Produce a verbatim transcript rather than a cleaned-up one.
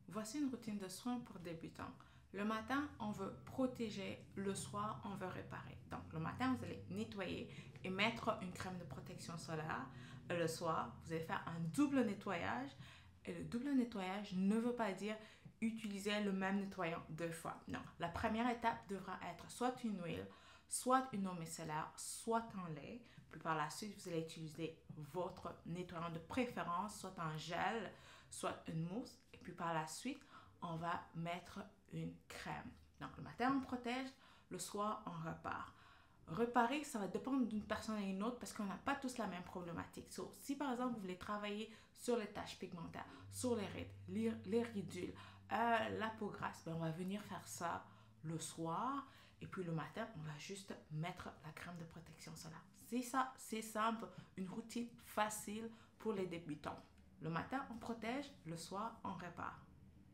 Voici une routine de soins pour débutants. Le matin, on veut protéger, le soir, on veut réparer. Donc, le matin, vous allez nettoyer et mettre une crème de protection solaire. Et le soir, vous allez faire un double nettoyage. Et le double nettoyage ne veut pas dire utiliser le même nettoyant deux fois. Non, la première étape devra être soit une huile, soit une eau micellaire, soit un lait. Puis par la suite, vous allez utiliser votre nettoyant de préférence, soit un gel, soit une mousse. Et puis par la suite, on va mettre une crème. Donc le matin, on protège, le soir, on repart. Réparer, ça va dépendre d'une personne à une autre parce qu'on n'a pas tous la même problématique. So, si par exemple, vous voulez travailler sur les taches pigmentaires, sur les rides, les, les ridules, euh, la peau grasse, ben, on va venir faire ça le soir. Et puis le matin, on va juste mettre la crème de protection solaire. C'est ça, c'est simple, une routine facile pour les débutants. Le matin, on protège, le soir, on répare.